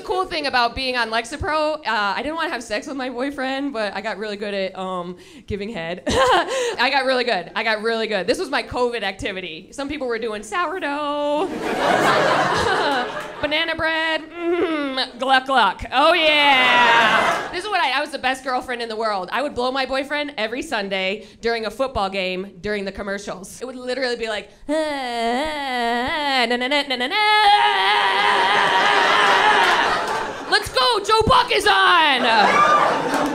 cool thing about being on Lexapro. I didn't want to have sex with my boyfriend, but I got really good at giving head. I got really good. This was my COVID activity. Some people were doing sourdough, banana bread, gluck gluck. Oh yeah. This is what I was the best girlfriend in the world. I would blow my boyfriend every Sunday during a football game during the commercials. It would literally be like, let's go, Joe Buck is on!